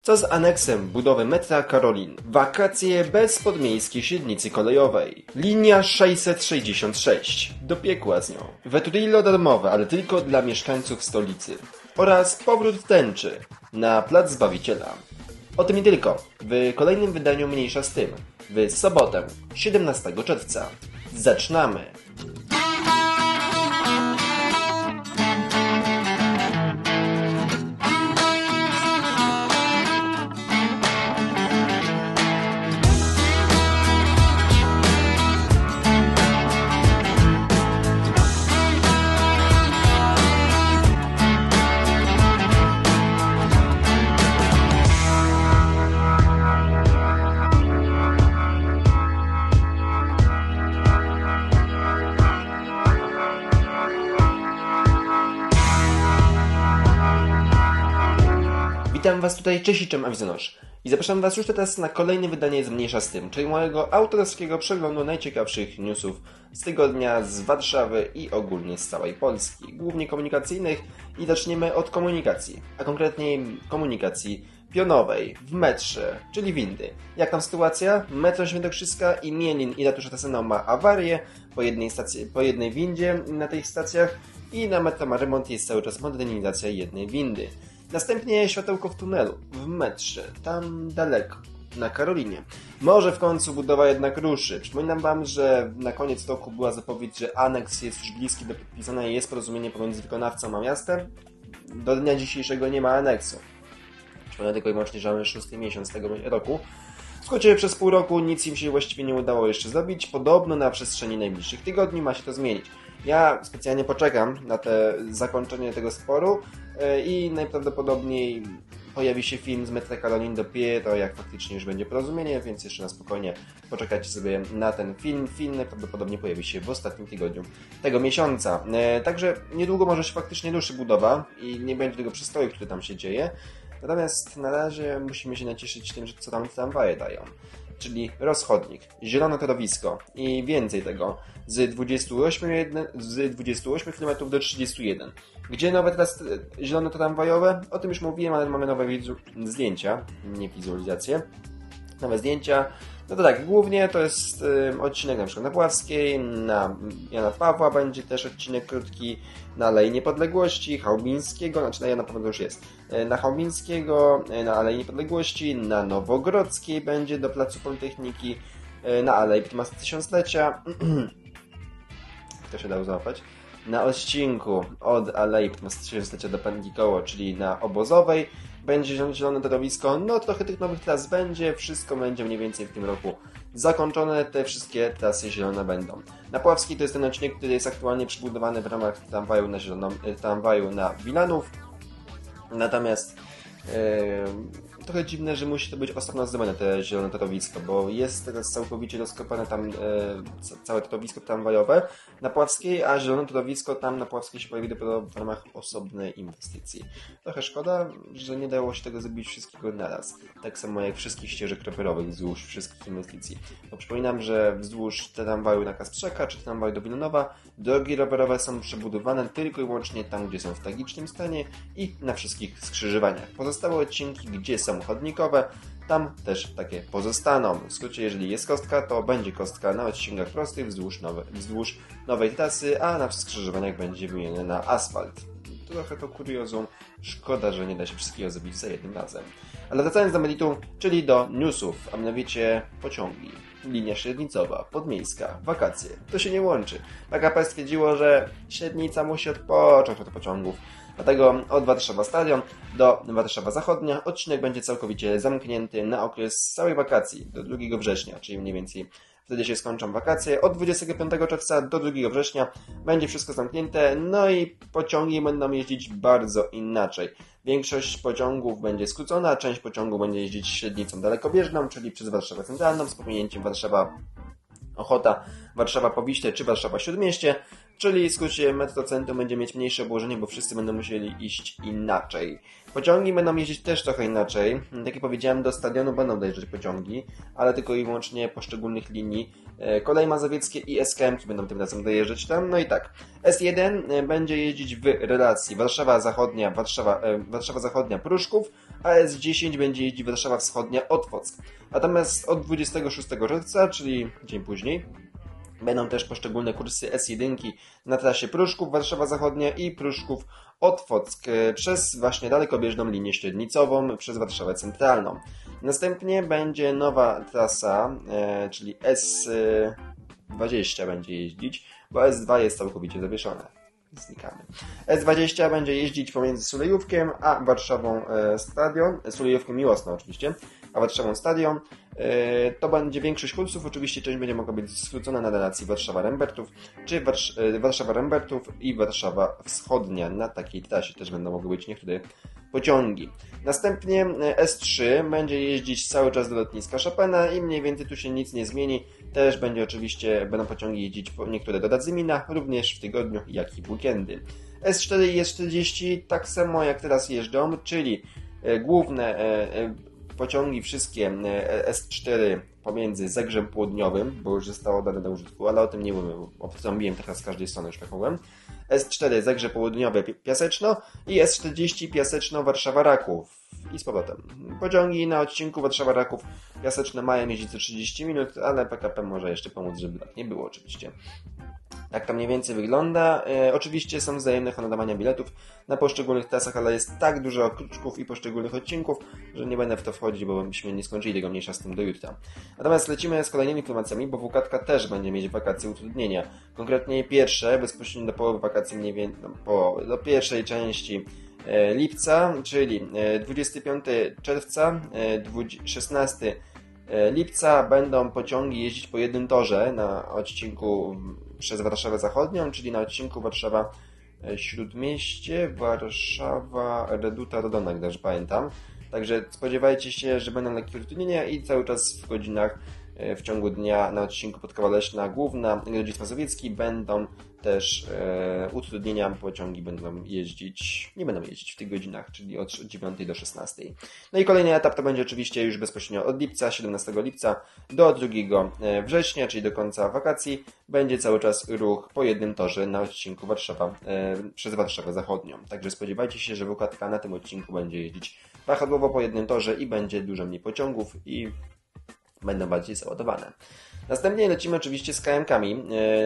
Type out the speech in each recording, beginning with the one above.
Co z aneksem budowy metra Karolin? Wakacje bez podmiejskiej średnicy kolejowej. Linia 666. Do piekła z nią. Veturillo darmowe, ale tylko dla mieszkańców stolicy. Oraz powrót tęczy na Plac Zbawiciela. O tym nie tylko. W kolejnym wydaniu Mniejsza z tym. W sobotę, 17 czerwca. Zaczynamy! Witam Was tutaj, Czesiczem Awizonosz i zapraszam Was już teraz na kolejne wydanie z Mniejsza z tym, czyli mojego autorskiego przeglądu najciekawszych newsów z tygodnia, z Warszawy i ogólnie z całej Polski, głównie komunikacyjnych, i zaczniemy od komunikacji, a konkretniej komunikacji pionowej w metrze, czyli windy. Jak tam sytuacja? Metro Świętokrzyska i Mielin i Ratusza Tasena ma awarię po jednej windzie na tych stacjach i na metro ma remont, jest cały czas modernizacja jednej windy. Następnie światełko w tunelu, w metrze, tam daleko, na Karolinie. Może w końcu budowa jednak ruszy. Przypominam Wam, że na koniec roku była zapowiedź, że aneks jest już bliski do podpisania i jest porozumienie pomiędzy wykonawcą a miastem. Do dnia dzisiejszego nie ma aneksu. Przypomnę tylko i wyłącznie, że mamy 6. miesiąc tego roku. W skrócie, przez pół roku nic im się właściwie nie udało jeszcze zrobić. Podobno na przestrzeni najbliższych tygodni ma się to zmienić. Ja specjalnie poczekam na zakończenie tego sporu i najprawdopodobniej pojawi się film z metra Karolin dopiero jak faktycznie już będzie porozumienie, więc jeszcze na spokojnie poczekajcie sobie na ten film. Film najprawdopodobniej pojawi się w ostatnim tygodniu tego miesiąca. Także niedługo może się faktycznie ruszy budowa i nie będzie tego przystoju, który tam się dzieje. Natomiast na razie musimy się nacieszyć tym, że co tam tramwaje dają. Czyli rozchodnik, zielone torowisko i więcej tego z 28 km do 31. Gdzie nowe teraz zielone tramwajowe? O tym już mówiłem, ale mamy nowe zdjęcia, nie wizualizacje. Nowe zdjęcia. No to tak, głównie to jest odcinek na przykład na Puławskiej, na Jana Pawła będzie też odcinek krótki, na Alei Niepodległości, Chałbińskiego, znaczy na Jana Pawła to już jest, na Chałbińskiego, na Alei Niepodległości, na Nowogrodzkiej będzie do Placu Politechniki, na Alei 15 Tysiąclecia, to się dało złapać, na odcinku od Alei 15 Tysiąclecia do Pętli Koło, czyli na Obozowej, będzie zielone torowisko, no trochę tych nowych tras będzie, wszystko będzie mniej więcej w tym roku zakończone, te wszystkie trasy zielone będą. Na Puławskiej to jest ten odcinek, który jest aktualnie przybudowany w ramach tramwaju na Wilanów, natomiast trochę dziwne, że musi to być osobno zrobione te zielone torowisko, bo jest teraz całkowicie rozkopane tam całe torowisko tramwajowe na Puławskiej, a zielone torowisko tam na Puławskiej się pojawi dopiero w ramach osobnej inwestycji. Trochę szkoda, że nie dało się tego zrobić wszystkiego naraz. Tak samo jak wszystkich ścieżek rowerowych wzdłuż wszystkich inwestycji. Bo przypominam, że wzdłuż tramwaju na Kastrzaka czy tramwaju do Wilanowa drogi rowerowe są przebudowane tylko i wyłącznie tam, gdzie są w tragicznym stanie i na wszystkich skrzyżowaniach. Pozostałe odcinki, gdzie są chodnikowe, tam też takie pozostaną. W skrócie, jeżeli jest kostka, to będzie kostka na odcinkach prostych wzdłuż nowej trasy, a na skrzyżowaniach będzie wymienione na asfalt. Trochę to kuriozum. Szkoda, że nie da się wszystkiego zrobić za jednym razem. Ale wracając do meritum, czyli do newsów, a mianowicie pociągi. Linia średnicowa, podmiejska, wakacje. To się nie łączy. PKP stwierdziło, że średnica musi odpocząć od pociągów. Dlatego od Warszawa Stadion do Warszawa Zachodnia odcinek będzie całkowicie zamknięty na okres całej wakacji do 2 września, czyli mniej więcej wtedy się skończą wakacje. Od 25 czerwca do 2 września będzie wszystko zamknięte, no i pociągi będą jeździć bardzo inaczej. Większość pociągów będzie skrócona, część pociągów będzie jeździć średnicą dalekobieżną, czyli przez Warszawę Centralną z pominięciem Warszawa Ochota, Warszawa Powiśle czy Warszawa Śródmieście. czyli w skrócie Metrocentrum będzie mieć mniejsze obłożenie, bo wszyscy będą musieli iść inaczej. Pociągi będą jeździć też trochę inaczej. Tak jak powiedziałem, do stadionu będą dojeżdżać pociągi, ale tylko i wyłącznie poszczególnych linii. Koleje mazowieckie i SKM-ki będą tym razem dojeżdżać tam. No i tak, S1 będzie jeździć w relacji Warszawa Zachodnia, Warszawa Zachodnia Pruszków, a S10 będzie jeździć Warszawa Wschodnia Otwock. Natomiast od 26 czerwca, czyli dzień później, będą też poszczególne kursy S1 na trasie Pruszków, Warszawa Zachodnia i Pruszków Otwock przez właśnie dalekobieżną linię średnicową przez Warszawę Centralną. Następnie będzie nowa trasa, czyli S20 będzie jeździć, bo S2 jest całkowicie zawieszone. Znikamy. S20 będzie jeździć pomiędzy Sulejówkiem a Warszawą Stadion, Sulejówkiem Miłosną oczywiście, a Warszawą Stadion. To będzie większość kursów, oczywiście część będzie mogła być skrócona na relacji Warszawa-Rembertów, czy Warszawa-Rembertów i Warszawa Wschodnia. Na takiej trasie też będą mogły być niektóre pociągi. Następnie S3 będzie jeździć cały czas do lotniska Chopina i mniej więcej tu się nic nie zmieni. Też będą pociągi jeździć niektóre do Radzymina, również w tygodniu, jak i w weekendy. S4 i S40 tak samo jak teraz jeżdżą, czyli główne pociągi wszystkie S4 pomiędzy Zegrzem Południowym, bo już zostało dane do użytku, ale o tym nie mówię, obtrąbiłem teraz z każdej strony, już tak powiem. S4 Zegrze Południowe Piaseczno i S40 Piaseczno Warszawa Raków i z powrotem. Pociągi na odcinku Warszawa Raków Piaseczno mają jeździć co 30 minut, ale PKP może jeszcze pomóc, żeby tak nie było oczywiście. Tak to mniej więcej wygląda. Oczywiście są wzajemne honorowania biletów na poszczególnych trasach, ale jest tak dużo kruczków i poszczególnych odcinków, że nie będę w to wchodzić, bo byśmy nie skończyli tego mniejsza z tym do jutra. Natomiast lecimy z kolejnymi informacjami, bo WKTK też będzie mieć wakacje utrudnienia. Konkretnie pierwsze, bezpośrednio do połowy wakacji, mniej więcej do pierwszej części lipca, czyli 25 czerwca, 16 lipca będą pociągi jeździć po jednym torze na odcinku przez Warszawę Zachodnią, czyli na odcinku Warszawa Śródmieście, Warszawa Reduta Rodona, jak dobrze pamiętam. Także spodziewajcie się, że będą lekkie utrudnienia i cały czas w godzinach w ciągu dnia na odcinku Podkowa Leśna Główna, Grodzic Mazowiecki będą też utrudnienia, pociągi nie będą jeździć w tych godzinach, czyli od 9 do 16. No i kolejny etap to będzie oczywiście już bezpośrednio od lipca, 17 lipca do 2 września, czyli do końca wakacji, będzie cały czas ruch po jednym torze na odcinku przez Warszawę Zachodnią. Także spodziewajcie się, że WKTK na tym odcinku będzie jeździć wahadłowo po jednym torze i będzie dużo mniej pociągów i będą bardziej załadowane. Następnie lecimy oczywiście z KM-kami.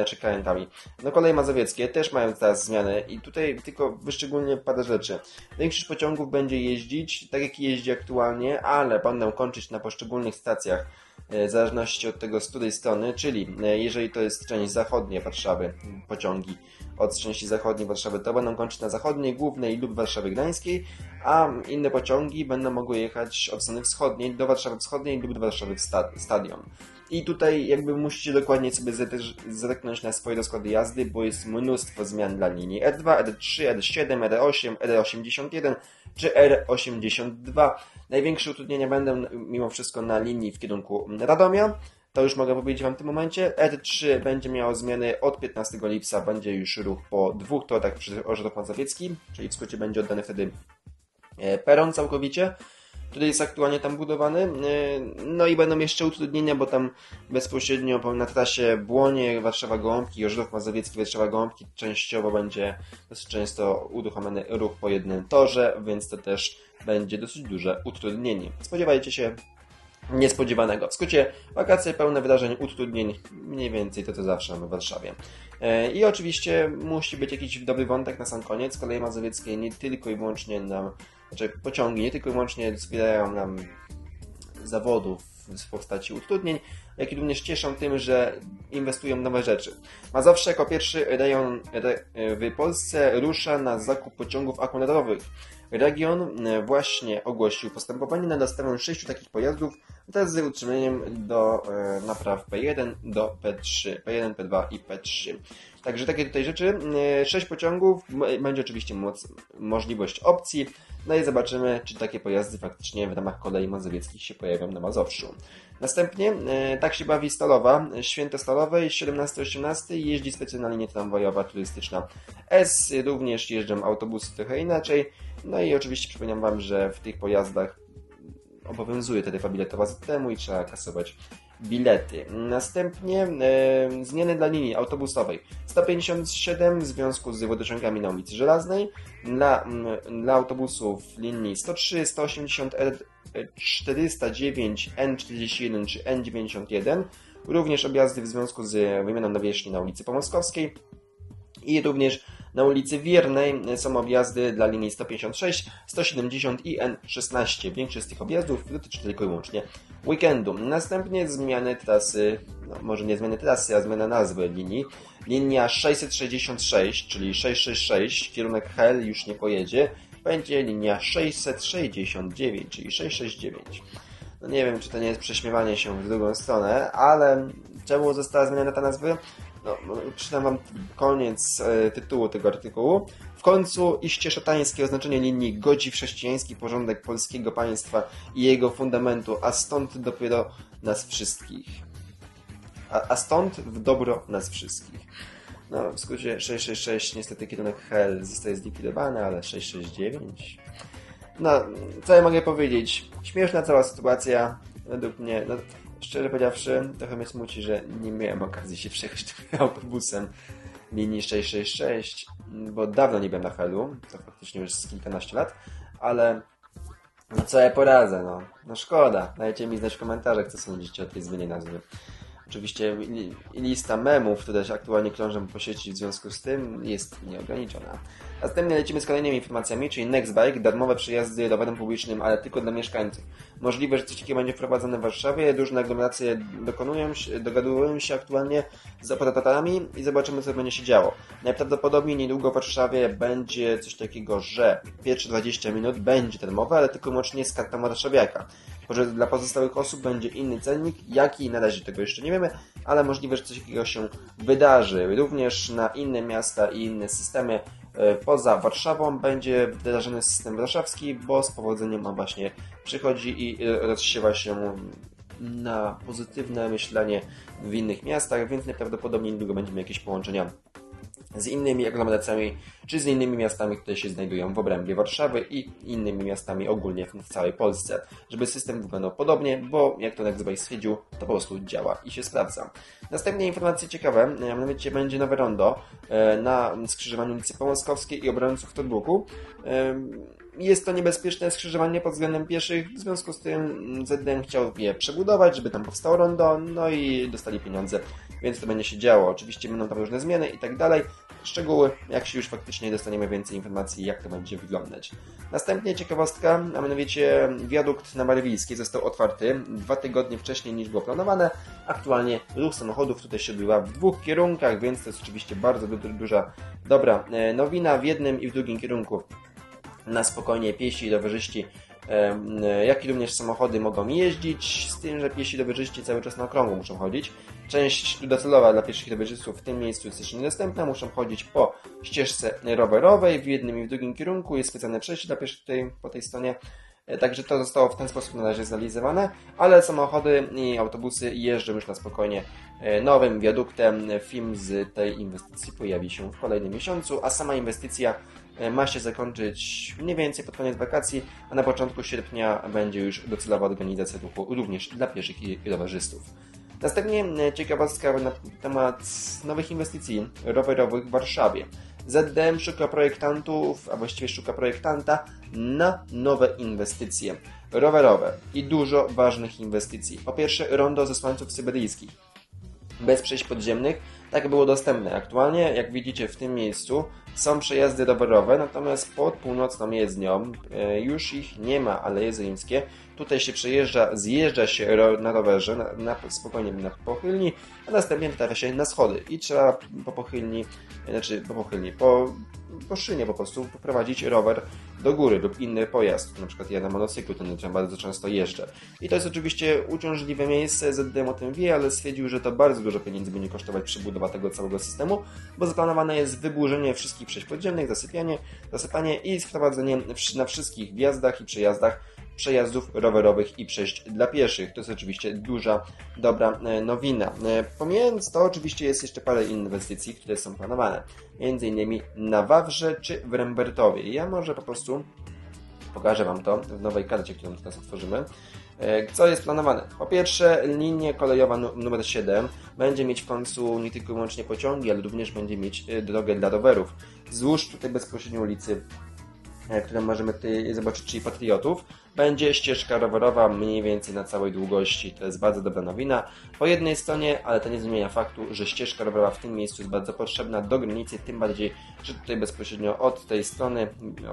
No Koleje Mazowieckie też mają teraz zmiany i tutaj tylko wyszczególnię parę rzeczy. Większość pociągów będzie jeździć tak jak jeździ aktualnie, ale będą kończyć na poszczególnych stacjach w zależności od tego, z której strony, czyli jeżeli to jest część zachodnia Warszawy, pociągi od części zachodniej Warszawy, to będą kończyć na zachodniej, głównej lub Warszawy Gdańskiej, a inne pociągi będą mogły jechać od strony wschodniej do Warszawy Wschodniej lub do Warszawy Stadion. I tutaj jakby musicie dokładnie sobie zerknąć na swoje rozkłady jazdy, bo jest mnóstwo zmian dla linii R2, R3, R7, R8, R81 czy R82. Największe utrudnienia będą mimo wszystko na linii w kierunku Radomia. To już mogę powiedzieć Wam w tym momencie. R3 będzie miało zmiany od 15 lipca, będzie już ruch po 2 torach przy Orzech Mazowieckim, czyli w skrócie będzie oddany wtedy peron całkowicie, który jest aktualnie tam budowany. No i będą jeszcze utrudnienia, bo tam bezpośrednio na trasie Błonie, Warszawa Gołąbki, Orzech Mazowiecki, Warszawa Gołąbki częściowo będzie dosyć często uruchomiony ruch po jednym torze, więc to też będzie dosyć duże utrudnienie. Spodziewajcie się niespodziewanego. W skrócie wakacje pełne wydarzeń, utrudnień, mniej więcej to co zawsze mamy w Warszawie. I oczywiście musi być jakiś dobry wątek na sam koniec. Koleje Mazowieckie nie tylko i wyłącznie pociągi nie tylko i wyłącznie wspierają nam zawodów w postaci utrudnień, jak i również cieszą tym, że inwestują w nowe rzeczy. Mazowsze jako pierwszy rejon w Polsce rusza na zakup pociągów akumulatorowych. Region właśnie ogłosił postępowanie na dostawę 6 takich pojazdów wraz z utrzymaniem do napraw P1 do P3, P1, P2 i P3. Także takie tutaj rzeczy. 6 pociągów, będzie oczywiście możliwość opcji. No i zobaczymy, czy takie pojazdy faktycznie w ramach kolei mazowieckich się pojawią na Mazowszu. Następnie Tak się bawi Stalowa, Święto Stalowej 17-18 jeździ specjalna linia tramwajowa turystyczna S, również jeżdżą autobusy trochę inaczej. No i oczywiście przypominam Wam, że w tych pojazdach obowiązuje taryfa biletowa z temu i trzeba kasować bilety. Następnie zmiany dla linii autobusowej 157 w związku z wodociągami na ulicy Żelaznej, dla autobusów linii 103, 180, R409, N41 czy N91, również objazdy w związku z wymianą nawierzchni na ulicy Pomoskowskiej i również na ulicy Wiernej są objazdy dla linii 156, 170 i N16. Większość z tych objazdów dotyczy tylko i wyłącznie weekendu. Następnie zmiany trasy, no może nie zmiany trasy, a zmiana nazwy linii. Linia 666, czyli 666, kierunek Hel już nie pojedzie. Będzie linia 669, czyli 669. No nie wiem, czy to nie jest prześmiewanie się w drugą stronę, ale czemu została zmieniona ta nazwa? No, przeczytam Wam koniec tytułu tego artykułu. W końcu iście szatańskie oznaczenie linii godzi w chrześcijański porządek polskiego państwa i jego fundamentu, a stąd dopiero nas wszystkich. A stąd w dobro nas wszystkich. No, w skrócie 666, niestety kierunek Hel zostaje zlikwidowany, ale 669... No, co ja mogę powiedzieć? Śmieszna cała sytuacja, według mnie. No, szczerze powiedziawszy, trochę mnie smuci, że nie miałem okazji się przejechać tym autobusem linii 666, bo dawno nie byłem na Helu, to faktycznie już z kilkanaście lat, ale no co ja poradzę, no szkoda. Dajcie mi znać w komentarzach, co sądzicie o tej zmianie nazwy. Oczywiście lista memów, które się aktualnie krążą po sieci w związku z tym, jest nieograniczona. Następnie lecimy z kolejnymi informacjami, czyli Nextbike, darmowe przejazdy rowerem publicznym, ale tylko dla mieszkańców. Możliwe, że coś takiego będzie wprowadzone w Warszawie, różne aglomeracje dogadują się aktualnie z operatorami i zobaczymy, co będzie się działo. Najprawdopodobniej niedługo w Warszawie będzie coś takiego, że pierwsze 20 minut będzie darmowe, ale tylko łącznie z kartą warszawiaka. Że dla pozostałych osób będzie inny cennik, jaki na razie tego jeszcze nie wiemy, ale możliwe, że coś takiego się wydarzy. Również na inne miasta i inne systemy poza Warszawą będzie wdrażany system warszawski, bo z powodzeniem on właśnie przychodzi i rozsiewa się na pozytywne myślenie w innych miastach, więc najprawdopodobniej niedługo będziemy jakieś połączenia z innymi aglomeracjami, czy z innymi miastami, które się znajdują w obrębie Warszawy i innymi miastami ogólnie w całej Polsce, żeby system wyglądał podobnie, bo jak to Nextbike stwierdził, to po prostu działa i się sprawdza. Następnie informacje ciekawe, mianowicie będzie nowe rondo na skrzyżowaniu ulicy Pomoskowskiej i obrońców Torbruku. Jest to niebezpieczne skrzyżowanie pod względem pieszych, w związku z tym ZDM chciał je przebudować, żeby tam powstało rondo, no i dostali pieniądze, więc to będzie się działo. Oczywiście będą tam różne zmiany i tak dalej. Szczegóły, jak się już faktycznie dostaniemy więcej informacji, jak to będzie wyglądać. Następnie ciekawostka, a mianowicie wiadukt na Marylwijskiej został otwarty 2 tygodnie wcześniej niż było planowane. Aktualnie ruch samochodów tutaj się odbywa w 2 kierunkach, więc to jest oczywiście bardzo duża, dobra nowina w jednym i w drugim kierunku. Na spokojnie piesi i rowerzyści, jak i również samochody mogą jeździć, z tym, że piesi i rowerzyści cały czas na okrągło muszą chodzić. Część docelowa dla pieszych i rowerzystów w tym miejscu jest jeszcze niedostępna, muszą chodzić po ścieżce rowerowej w jednym i w drugim kierunku, jest specjalne przejście dla pieszych po tej stronie. Także to zostało w ten sposób na razie zrealizowane, ale samochody i autobusy jeżdżą już na spokojnie nowym wiaduktem. Film z tej inwestycji pojawi się w kolejnym miesiącu, a sama inwestycja ma się zakończyć mniej więcej pod koniec wakacji, a na początku sierpnia będzie już docelowa organizacja ruchu również dla pieszych i rowerzystów. Następnie ciekawostka na temat nowych inwestycji rowerowych w Warszawie. ZDM szuka projektantów, a właściwie szuka projektanta na nowe inwestycje rowerowe i dużo ważnych inwestycji. Po pierwsze, rondo zesłańców syberyjskich bez przejść podziemnych, tak było dostępne. Aktualnie, jak widzicie w tym miejscu, są przejazdy rowerowe, natomiast pod północną jezdnią już ich nie ma, Aleje Rzymskie. Tutaj się zjeżdża się na rowerze, spokojnie na pochylni, a następnie trafia się na schody i trzeba po szynie po prostu poprowadzić rower do góry lub inny pojazd. Na przykład ja na monocyklu ten bardzo często jeżdżę. I to jest oczywiście uciążliwe miejsce, ZDM o tym wie, ale stwierdził, że to bardzo dużo pieniędzy będzie kosztować przebudowa tego całego systemu, bo zaplanowane jest wyburzenie wszystkich przejść podziemnych, zasypanie i wprowadzenie na wszystkich wjazdach i przejazdach przejazdów rowerowych i przejść dla pieszych. To jest oczywiście duża, dobra nowina. Pomijając to, oczywiście jest jeszcze parę innych inwestycji, które są planowane. Między innymi na Wawrze czy w Rembertowie. Ja może po prostu pokażę Wam to w nowej karcie, którą teraz otworzymy. Co jest planowane? Po pierwsze, linia kolejowa numer 7 będzie mieć w końcu nie tylko i wyłącznie pociągi, ale również będzie mieć drogę dla rowerów. Wzdłuż tutaj bezpośrednio ulicy, którą możemy tutaj zobaczyć, czyli Patriotów, będzie ścieżka rowerowa mniej więcej na całej długości. To jest bardzo dobra nowina. Po jednej stronie, ale to nie zmienia faktu, że ścieżka rowerowa w tym miejscu jest bardzo potrzebna do granicy, tym bardziej, że tutaj bezpośrednio od tej strony,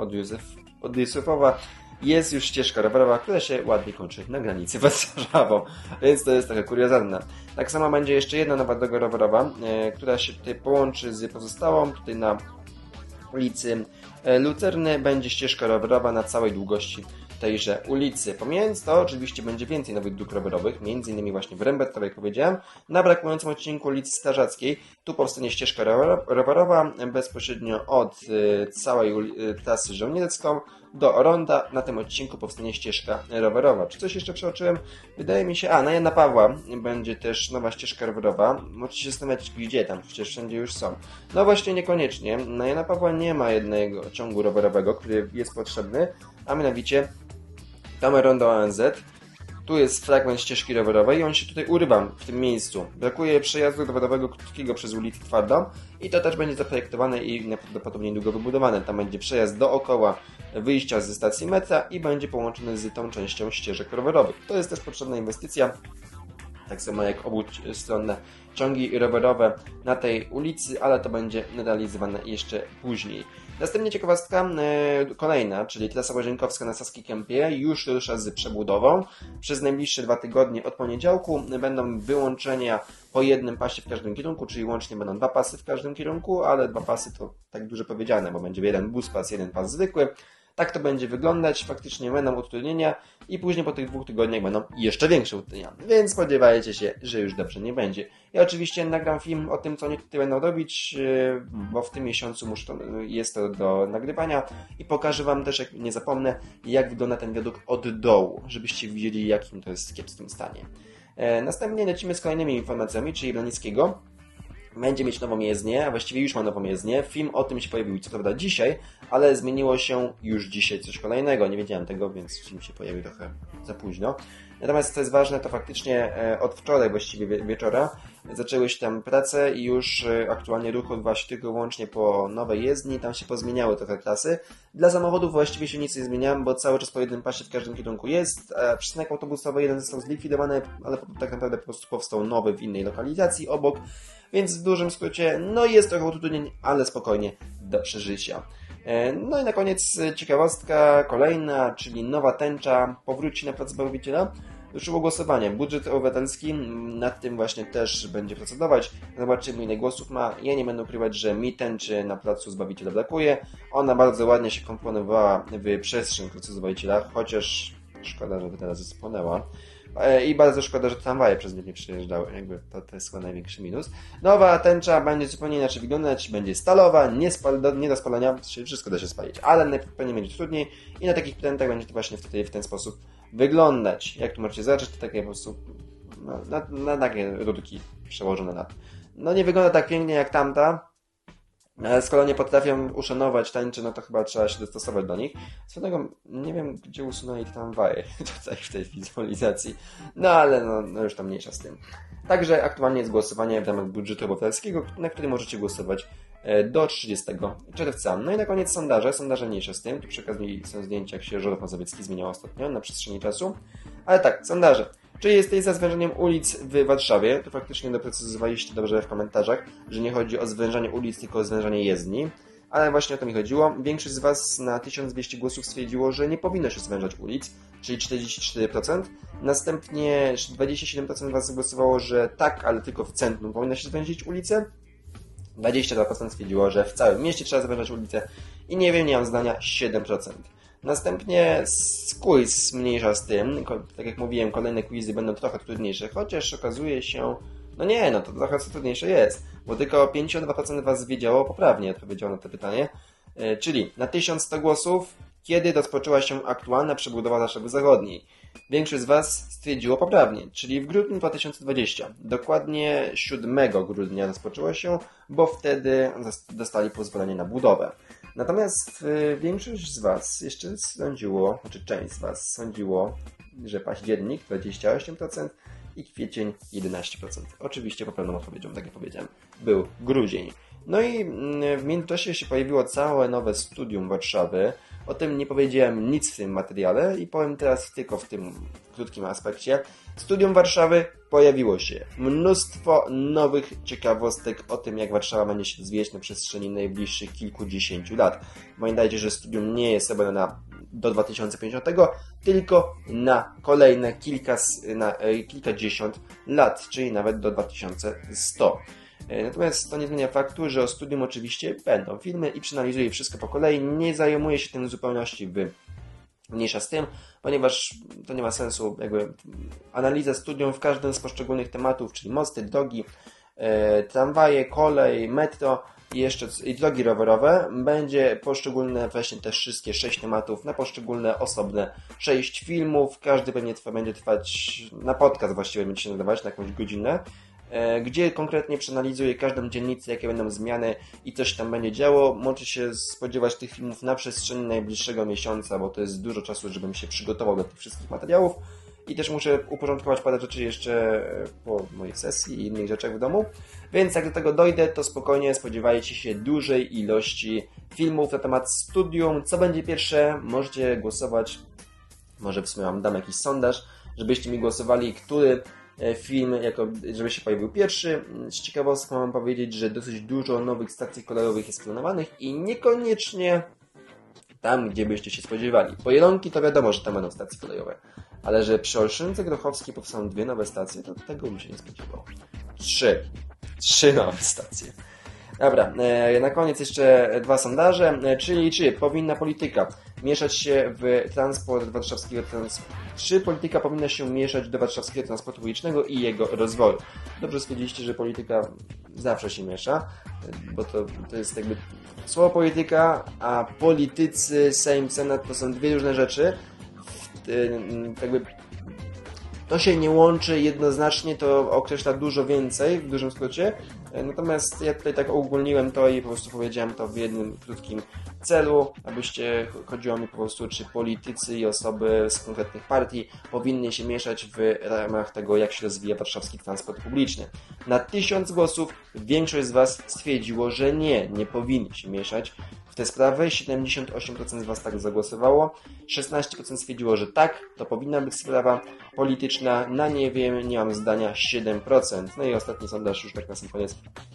od Józefowa, jest już ścieżka rowerowa, która się ładnie kończy na granicy z Warszawą, więc to jest trochę kuriozalne. Tak samo będzie jeszcze jedna nowa droga rowerowa, która się tutaj połączy z pozostałą, tutaj na ulicy Lucerny będzie ścieżka rowerowa na całej długości tejże ulicy. Pomijając to, oczywiście będzie więcej nowych dróg rowerowych, między innymi właśnie w Rembertowie, jak powiedziałem, na brakującym odcinku ulicy Strażackiej. Tu powstanie ścieżka rowerowa bezpośrednio od całej trasy żołnierską do Ronda. Na tym odcinku powstanie ścieżka rowerowa. Czy coś jeszcze przeoczyłem? Wydaje mi się, na Jana Pawła będzie też nowa ścieżka rowerowa. Możecie się zastanawiać, gdzie tam, przecież wszędzie już są. No właśnie niekoniecznie. Na Jana Pawła nie ma jednego ciągu rowerowego, który jest potrzebny, a mianowicie tam Rondo ONZ. Tu jest fragment ścieżki rowerowej i on się tutaj urywa w tym miejscu. Brakuje przejazdu rowerowego krótkiego przez ulicę Twardą i to też będzie zaprojektowane i najprawdopodobniej niedługo wybudowane. Tam będzie przejazd dookoła wyjścia ze stacji metra i będzie połączony z tą częścią ścieżek rowerowych. To jest też potrzebna inwestycja, tak samo jak obustronne ciągi rowerowe na tej ulicy, ale to będzie realizowane jeszcze później. Następnie ciekawostka kolejna, czyli trasa Łazienkowska na Saskiej Kępie już rusza z przebudową. Przez najbliższe 2 tygodnie od poniedziałku będą wyłączenia po jednym pasie w każdym kierunku, czyli łącznie będą 2 pasy w każdym kierunku, ale 2 pasy to tak dużo powiedziane, bo będzie jeden bus pas, jeden pas zwykły. Tak to będzie wyglądać, faktycznie będą utrudnienia i później po tych 2 tygodniach będą jeszcze większe utrudnienia, więc spodziewajcie się, że już dobrze nie będzie. Ja oczywiście nagram film o tym, co oni tutaj będą robić, bo w tym miesiącu jest to do nagrywania i pokażę Wam też, jak nie zapomnę, jak wygląda ten wiadukt od dołu, żebyście widzieli, jakim to jest w kiepskim stanie. Następnie lecimy z kolejnymi informacjami, czyli Blanickiego. Będzie mieć nową jezdnię, a właściwie już ma nową jezdnię. Film o tym się pojawił co prawda dzisiaj, ale zmieniło się już dzisiaj coś kolejnego. Nie wiedziałem tego, więc film się pojawił trochę za późno. Natomiast co jest ważne, to faktycznie od wczoraj właściwie wieczora zaczęły się tam prace i już aktualnie ruch odbywa się tylko wyłącznie po nowej jezdni. Tam się pozmieniały trochę trasy. Dla samochodów właściwie się nic nie zmieniałem, bo cały czas po jednym pasie w każdym kierunku jest. Przystanek autobusowy jeden został zlikwidowany, ale tak naprawdę po prostu powstał nowy w innej lokalizacji obok. Więc w dużym skrócie, no jest trochę utrudnień, ale spokojnie do przeżycia. No i na koniec ciekawostka kolejna, czyli nowa tęcza powróci na plac Zbawiciela. Ruszyło głosowanie. Budżet obywatelski nad tym właśnie też będzie procedować. Zobaczymy, ile głosów ma. Ja nie będę ukrywać, że mi tęczy na placu Zbawiciela brakuje. Ona bardzo ładnie się komponowała w przestrzeń placu Zbawiciela, chociaż szkoda, żeby teraz spłonęła. I bardzo szkoda, że tramwaje przez nie przejeżdżały. Jakby to jest chyba największy minus. Nowa tęcza będzie zupełnie inaczej wyglądać. Będzie stalowa, nie do spalenia. Wszystko da się spalić, ale pewnie będzie trudniej. I na takich prętach będzie to właśnie wtedy w ten sposób wyglądać. Jak tu możecie zobaczyć, to takie po prostu na takie rurki przełożone na to. No nie wygląda tak pięknie jak tamta. Ale skoro nie potrafią uszanować tańczy, no to chyba trzeba się dostosować do nich. Swoją drogą, nie wiem, gdzie usunęli tramwaje tutaj w tej wizualizacji. No ale no już tam mniejsza z tym. Także aktualnie jest głosowanie w ramach budżetu obywatelskiego, na który możecie głosować do 30 czerwca. No i na koniec sondaże. Sondaże mniejsze z tym. Tu przy okazji są zdjęcia, jak się Żorów Mazowiecki zmieniał ostatnio na przestrzeni czasu. Ale tak, sondaże. Czy jesteś za zwężeniem ulic w Warszawie? To faktycznie doprecyzowaliście dobrze w komentarzach, że nie chodzi o zwężanie ulic, tylko o zwężanie jezdni. Ale właśnie o to mi chodziło. Większość z Was na 1200 głosów stwierdziło, że nie powinno się zwężać ulic, czyli 44%. Następnie 27% Was zagłosowało, że tak, ale tylko w centrum powinno się zwęzić ulice. 22% stwierdziło, że w całym mieście trzeba zwężać ulice. I nie wiem, nie mam zdania, 7%. Następnie quiz mniejsza z tym. Tak jak mówiłem, kolejne quizy będą trochę trudniejsze, chociaż okazuje się... No to trochę trudniejsze jest, bo tylko 52% Was wiedziało poprawnie, odpowiedziało na to pytanie. Czyli na 1100 głosów Kiedy rozpoczęła się aktualna przebudowa Warszawy Zachodniej? Większość z Was stwierdziło poprawnie, czyli w grudniu 2020. Dokładnie 7 grudnia rozpoczęła się, bo wtedy dostali pozwolenie na budowę. Natomiast większość z Was jeszcze sądziło, znaczy część z Was sądziło, że październik 28% i kwiecień 11%. Oczywiście poprawną odpowiedzią, tak jak powiedziałem, był grudzień. No i w międzyczasie się pojawiło całe nowe studium Warszawy. O tym nie powiedziałem nic w tym materiale i powiem teraz tylko w tym krótkim aspekcie. Studium Warszawy pojawiło się. Mnóstwo nowych ciekawostek o tym, jak Warszawa będzie się rozwijać na przestrzeni najbliższych kilkudziesięciu lat. Pamiętajcie, że studium nie jest robione do 2050, tylko na kolejne kilkadziesiąt lat, czyli nawet do 2100. Natomiast to nie zmienia faktu, że o studium oczywiście będą filmy i przeanalizuję wszystko po kolei. Nie zajmuję się tym w zupełności mniejsza z tym, ponieważ to nie ma sensu. Analiza studium w każdym z poszczególnych tematów, czyli mosty, drogi, tramwaje, kolej, metro i drogi rowerowe, będzie poszczególne właśnie te wszystkie 6 tematów na poszczególne osobne 6 filmów. Każdy będzie trwać na podcast, właściwie będzie się nadawać na jakąś godzinę, gdzie konkretnie przeanalizuję każdą dzielnicę, jakie będą zmiany i coś tam będzie działo. Możecie się spodziewać tych filmów na przestrzeni najbliższego miesiąca, bo to jest dużo czasu, żebym się przygotował do tych wszystkich materiałów i też muszę uporządkować parę rzeczy jeszcze po mojej sesji i innych rzeczach w domu. Więc jak do tego dojdę, to spokojnie spodziewajcie się dużej ilości filmów na temat studium. Co będzie pierwsze? Możecie głosować. Może w sumie wam dam jakiś sondaż, żebyście mi głosowali, który film, żeby się pojawił pierwszy. Z ciekawostką mam powiedzieć, że dosyć dużo nowych stacji kolejowych jest planowanych i niekoniecznie tam, gdzie byście się spodziewali. Po Jelonki to wiadomo, że tam będą stacje kolejowe, ale że przy Olszynce Grochowskiej powstaną 2 nowe stacje, to tego bym się nie spodziewał. 3 nowe stacje. Dobra, na koniec jeszcze 2 sondaże, czyli czy powinna polityka mieszać się w transport warszawskiego czy polityka powinna się mieszać do warszawskiego transportu publicznego i jego rozwoju? Dobrze stwierdziliście, że polityka zawsze się miesza, bo to jest jakby słowo polityka, a politycy, Sejm, Senat to są 2 różne rzeczy. To się nie łączy jednoznacznie, to określa dużo więcej, w dużym skrócie. Natomiast ja tutaj tak ogólniłem to i po prostu powiedziałem to w jednym krótkim celu, chodziło mi po prostu, czy politycy i osoby z konkretnych partii powinny się mieszać w ramach tego, jak się rozwija warszawski transport publiczny. Na 1000 głosów większość z Was stwierdziło, że nie powinni się mieszać w te sprawy. 78% z Was tak zagłosowało, 16% stwierdziło, że tak, to powinna być sprawa polityczna, na nie wiem, nie mam zdania 7%. No i ostatni sondaż już tak na sam koniec.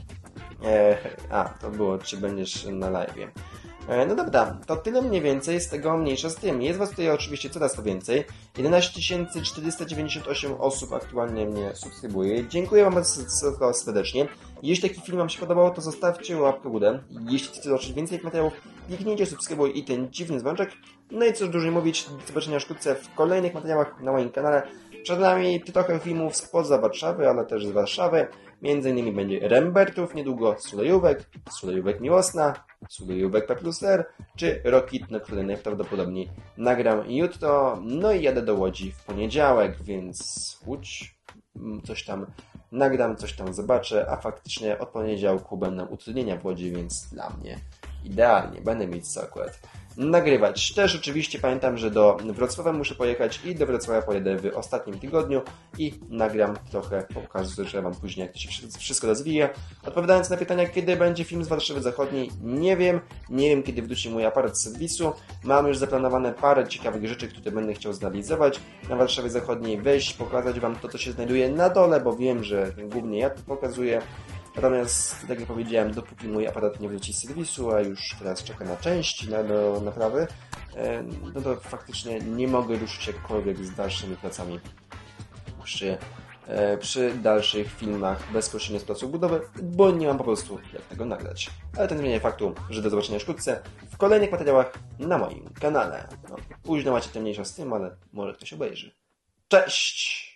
To było, czy będziesz na live'ie. No dobra, to tyle mniej więcej, z tego mniejsza z tym. Jest Was tutaj oczywiście coraz to więcej. 11 498 osób aktualnie mnie subskrybuje. Dziękuję Wam bardzo serdecznie. Jeśli taki film Wam się podobał, to zostawcie łapkę w górę. Jeśli chcecie zobaczyć więcej materiałów, kliknijcie subskrybuj i ten dziwny dzwoneczek. No i cóż dłużej mówić, do zobaczenia wkrótce w kolejnych materiałach na moim kanale. Przed nami trochę filmów spoza Warszawy, ale też z Warszawy. Między innymi będzie Rembertów, niedługo Sulejówek Miłosna, Sulejówek P+R, czy Rockit, na który najprawdopodobniej nagram jutro. No i jadę do Łodzi w poniedziałek, więc Łódź, coś tam nagram, coś tam zobaczę, a faktycznie od poniedziałku będą utrudnienia w Łodzi, więc dla mnie idealnie, będę mieć co akurat nagrywać. Też oczywiście pamiętam, że do Wrocławia muszę pojechać i do Wrocławia pojedę w ostatnim tygodniu i nagram trochę, pokażę Wam później, jak to się wszystko rozwija. Odpowiadając na pytania, kiedy będzie film z Warszawy Zachodniej, nie wiem, kiedy wróci mój aparat z serwisu. Mam już zaplanowane parę ciekawych rzeczy, które będę chciał zrealizować na Warszawie Zachodniej, wejść, pokazać Wam to, co się znajduje na dole, bo wiem, że głównie ja to pokazuję. Natomiast, tak jak powiedziałem, dopóki mój aparat nie wróci z serwisu, a już teraz czeka na część, do naprawy, no to faktycznie nie mogę ruszyć jakkolwiek z dalszymi pracami przy dalszych filmach bezpośrednio z placu budowy, bo nie mam po prostu jak tego nagrać. Ale to nie zmienia faktu, że do zobaczenia wkrótce w kolejnych materiałach na moim kanale. No, późno macie to mniejsza z tym, ale może ktoś obejrzy. Cześć!